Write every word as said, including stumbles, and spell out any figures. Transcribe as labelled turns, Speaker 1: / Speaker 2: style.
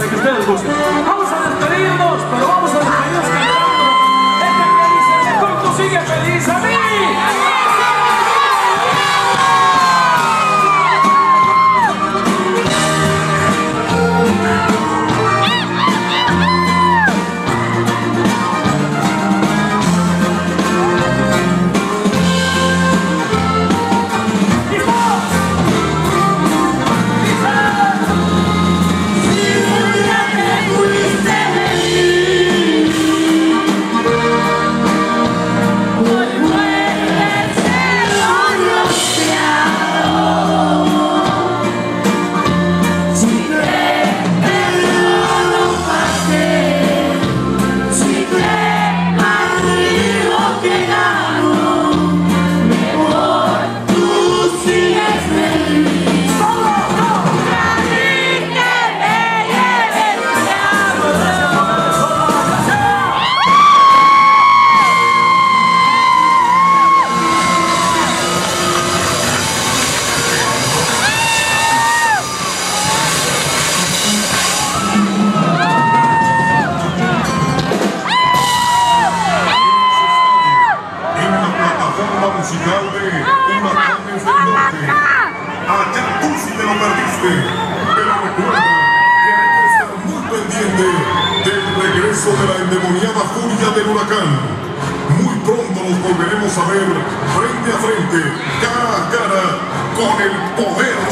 Speaker 1: que ustedes gusten. Vamos a despedirnos, pero vamos a despedirnos cantando. Este que dice, mejor tú sigue feliz a mí.
Speaker 2: Musical de Huracanes del Norte. Allá tú sí te lo perdiste, pero recuerda que hay que estar muy pendiente del regreso de la endemoniada furia del huracán. Muy pronto nos volveremos a ver frente a frente, cara a cara, con el poder